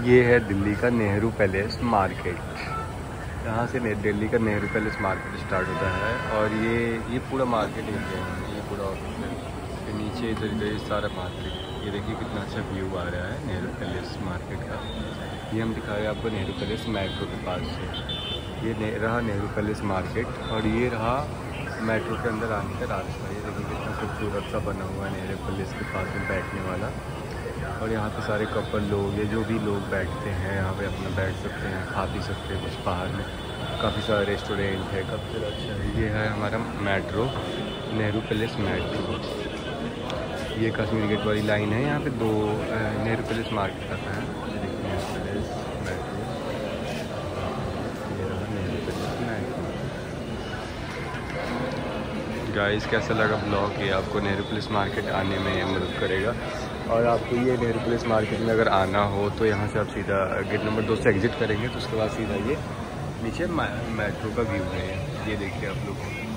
ये है दिल्ली का नेहरू पैलेस मार्केट। यहाँ से दिल्ली का नेहरू पैलेस मार्केट स्टार्ट होता है और ये पूरा मार्केट एरिया है, ये पूरा ऑफिस है। फिर नीचे इधर सारा मार्केट, ये देखिए कितना अच्छा व्यू आ रहा है नेहरू पैलेस मार्केट का। ये हम दिखा रहे हैं आपको नेहरू पैलेस मेट्रो के पास से। ये रहा नेहरू पैलेस मार्केट और ये रहा मेट्रो के अंदर आने का रास्ता। ये देखिए कितना खूबसूरत सा बना हुआ है नेहरू पैलेस के पास में बैठने वाला। और यहाँ पे सारे कपल लोग, ये जो भी लोग बैठते हैं यहाँ पे अपना बैठ सकते हैं, खा पी सकते हैं। कुछ बाहर में काफ़ी सारे रेस्टोरेंट है, काफ़ी अच्छा है। ये है हमारा मेट्रो, नेहरू पैलेस मेट्रो। ये कश्मीर गेट वाली लाइन है। यहाँ पे दो नेहरू पैलेस मार्केट आता है। ये देखिए नेहरू पैलेस मेट्रो, ये रहा नेहरू पैलेस मेट्रो। गाइस कैसा लगा ब्लॉग? ये आपको नेहरू पैलेस मार्केट आने में मदद करेगा। और आपको ये नेहरू पैलेस मार्केट में अगर आना हो तो यहाँ से आप सीधा गेट नंबर 2 से एग्ज़िट करेंगे तो उसके बाद सीधा ये नीचे मेट्रो का व्यू है। ये देखिए आप लोग।